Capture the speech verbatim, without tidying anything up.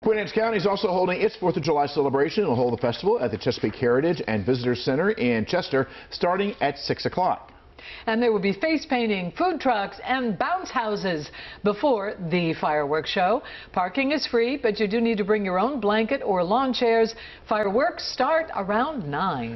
Queen Anne's County is also holding its fourth of July celebration. It will hold the festival at the Chesapeake Heritage and Visitors Center in Chester starting at six o'clock. And there will be face painting, food trucks, and bounce houses before the fireworks show. Parking is free, but you do need to bring your own blanket or lawn chairs. Fireworks start around nine.